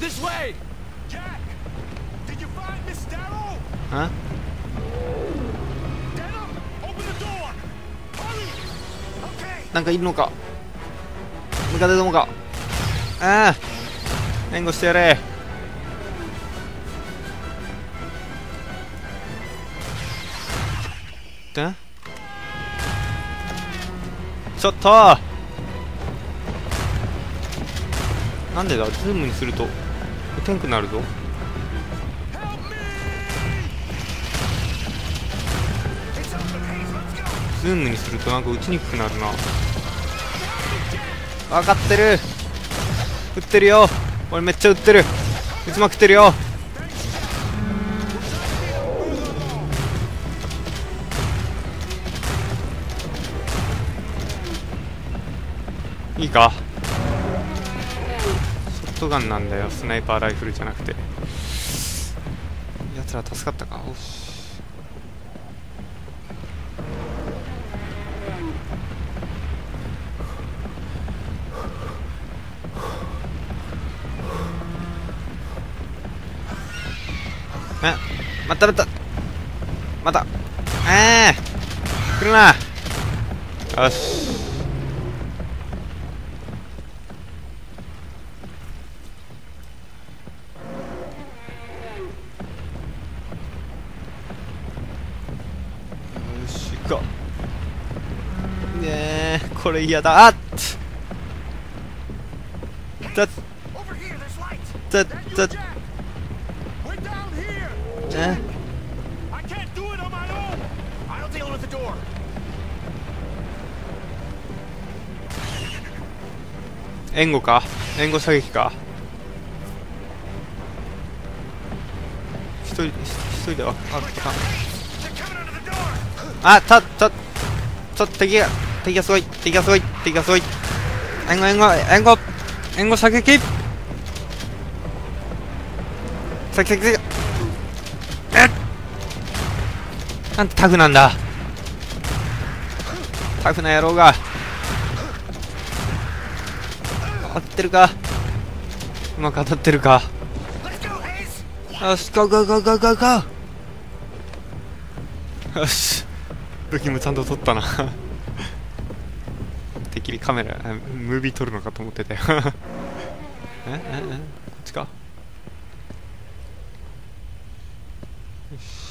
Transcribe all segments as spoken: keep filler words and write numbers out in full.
あなんかいるのか。ムカデどもか。ああ援護してやれ。でちょっとなんでだ。ズームにすると撃てんくなるぞ。ズームにするとなんか撃ちにくくなるな。分かってる。撃ってるよ。俺めっちゃ撃ってる。撃ちまくってるよ。いいか。ショットガンなんだよ、スナイパーライフルじゃなくて。やつら助かったか。おしあ、またまたまたええー、来るな。よし。よし行こう。ねえこれ嫌だ。あっだだだだえ援護か。援護射撃か。一人一人ではあったか。あたたちょっと敵が敵がすごい敵がすごい敵がすごい。援護援護援護援護射撃射撃射撃。えっなんてタフなんだ。タフな野郎が。当たってるか。うまく当たってるか。よしゴーゴーゴーゴーゴーゴー。よし武器もちゃんと取ったな。てっきりカメラムービー撮るのかと思ってたよ。えええこっちか。よし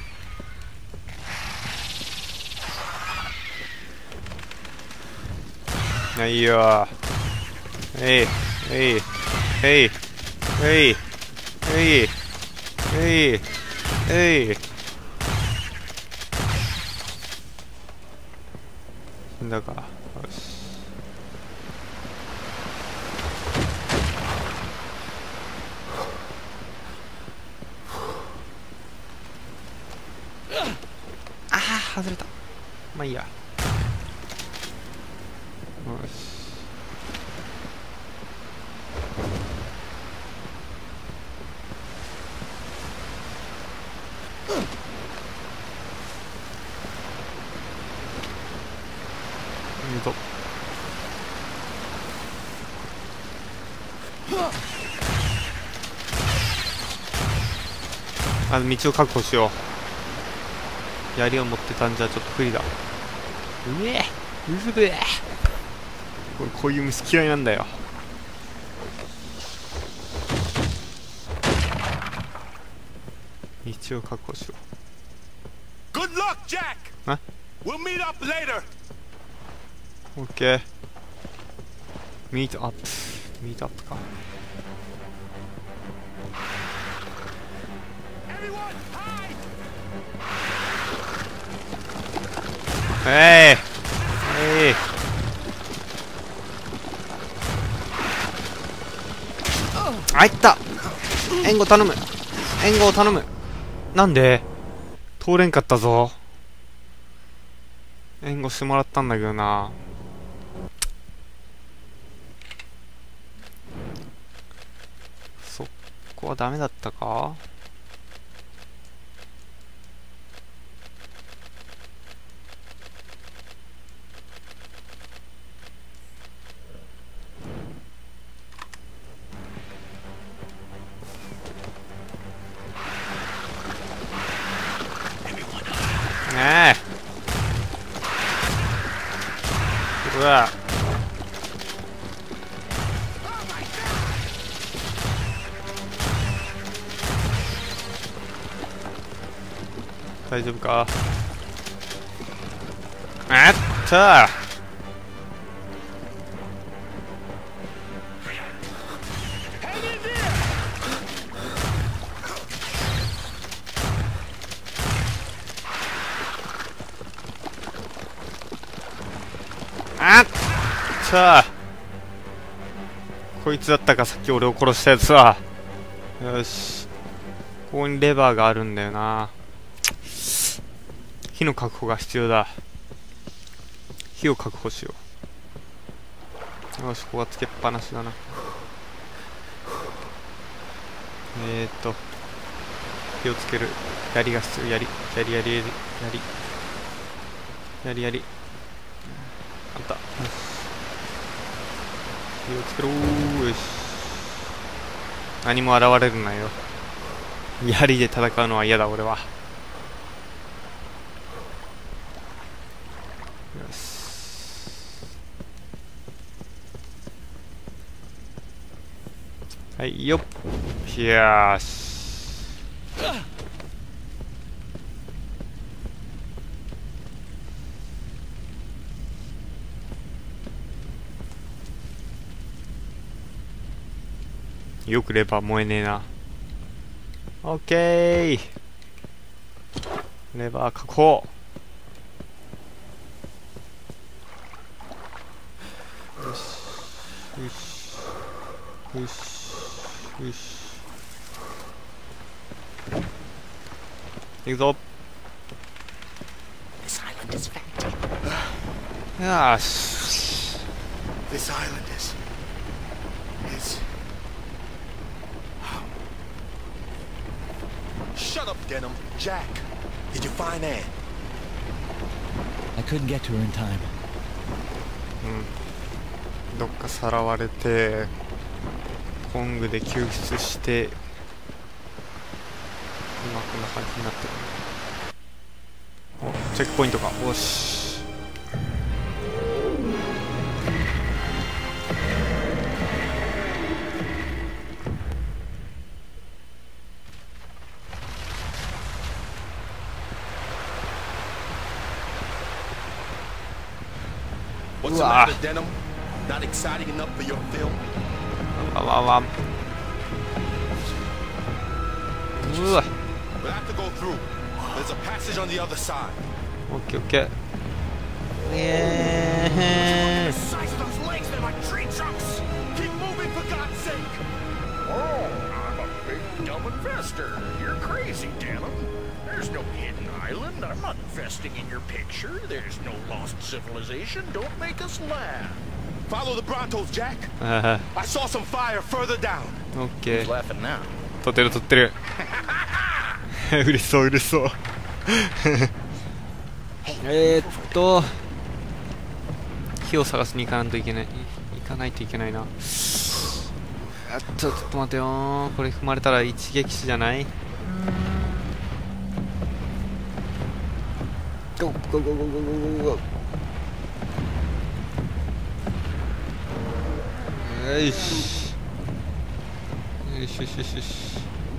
いやいいよ。えいえいえいえいえいえいえい死んだか。よしああ外れた。まあいいや。よしうんとあの道を確保しよう。槍を持ってたんじゃちょっと不利だ。うえうぶえこれこういう虫嫌いなんだよ。道を確保しよう。 Good luck, Jack. あ We'll meet up later. オッケーミートアップミートアップか。えいえいあいった援護頼む援護を頼む。なんで通れんかったぞ。援護してもらったんだけどな。そこはダメだったか。 大丈夫か。あったあったこいつだったか、さっき俺を殺したやつは。よし、ここにレバーがあるんだよな。火の確保が必要だ。火を確保しよう。よし、ここはつけっぱなしだな。えーっと火をつける槍が必要。槍槍槍槍槍槍あった。火をつけろー。よし、何も現れるなよ。槍で戦うのは嫌だ俺は。よし、はいよっ。よーし、よくレバー燃えねえな。オッケー、レバー確保。よしよしよしよし、いくぞ。よし、 This island is... is... Shut up, Denim. Jack, did you find Anne? I couldn't get to her in time. うん、どっかさらわれてトングで救出して今こんな感じになってる。お、チェックポイントか。よし、 What's the matter, Denim? Not exciting enough for your film? わわわ、うわ、 We'll have to go through. There's a passage on the other side. オッケーオッケー。えー Size those legs, they're like tree trunks. Keep moving, for God's sake. Oh, I'm a big dumb investor. You're crazy, Denim. There's no hidden island. I'm not investing in your picture. There's no lost civilization. Don't make us laugh. Follow the Brontos, Jack. あ I saw some fire further down. ーオッケ Who's ー、 laughing now? 撮ってる撮ってる。嬉しそう嬉しそう。えーっと火を探しに行かないといけない行かないといけないな。あっとちょっと待てよー、これ踏まれたら一撃死じゃない。ゴーゴーゴーゴーゴーゴーゴー。よしよしよしよしよし。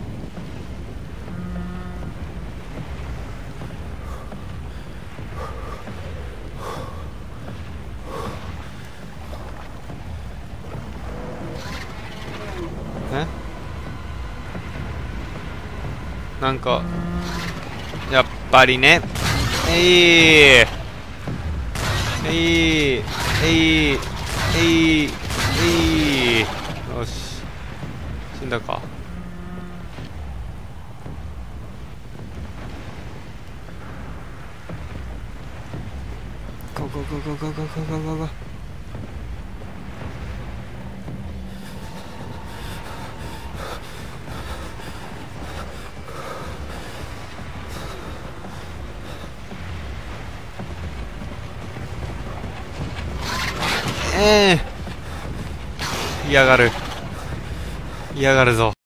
え、なんかやっぱりね。えいえいえいえいえい、よし、死んだか。ゴーゴーゴーゴーゴーゴーゴーゴーゴーゴー。ええー、嫌がる嫌がるぞ。